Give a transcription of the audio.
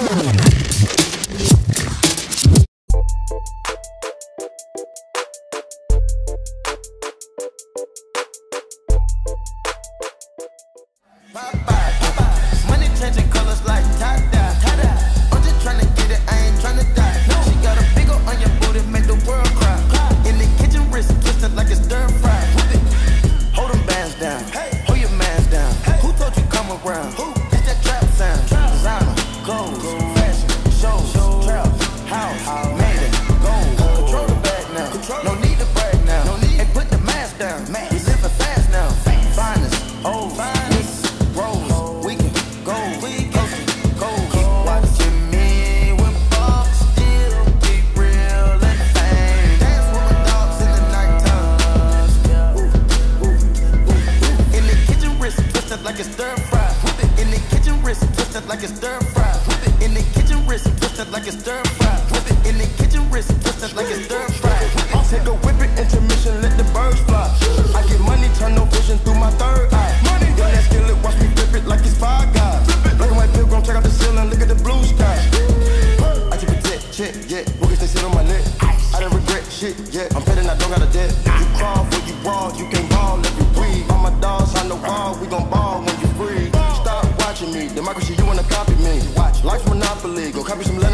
Money changing colors like tie-dye. I'm just tryna get it, I ain't tryna die. She got a big ol' on your booty, make the world cry. In the kitchen, wrist twisted like it's stir fry. Hold them bands down, hold your mans down. Who told you come around? It's that trap sound. Designer, clothes, fashion, shows, trap, house, made it, gold. Control the bag now, no need to brag now. Hey, put the mask down, we living fast now. Finest, old, Rose, we can go, keep watching me when bucks still keep real and fame. Dance with my dogs in the nighttime. In the kitchen, wrist twisted like it's stir fry. In the kitchen, wrist twisted like it's stir fry. In the kitchen, wrist twisted like it's stir fry. In the kitchen, wrist twisted like it's stir fry. I'll take a whip it, intermission, let the birds fly. I get money, turn no vision through my third eye. Got that skillet, watch me flip it like it's Five Guys. Black and white pilgrim, check out the ceiling, look at the blue sky. I keep it check, yeah. Boogers, they sit on my neck. I don't regret shit, yeah. I'm petting, I don't got a debt. You crawl for you raw, you can't ball every week. All my dogs on the wall, we gon' ball when you free. Stop watching me, democracy, you wanna copy me. Watch, life's Monopoly, go copy some